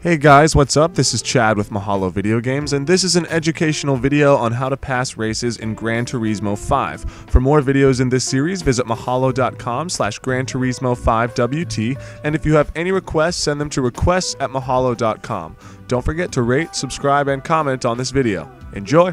Hey guys, what's up? This is Chad with Mahalo Video Games, and this is an educational video on how to pass races in Gran Turismo 5. For more videos in this series, visit mahalo.com/Gran Turismo 5WT, and if you have any requests, send them to requests@mahalo.com. Don't forget to rate, subscribe, and comment on this video. Enjoy!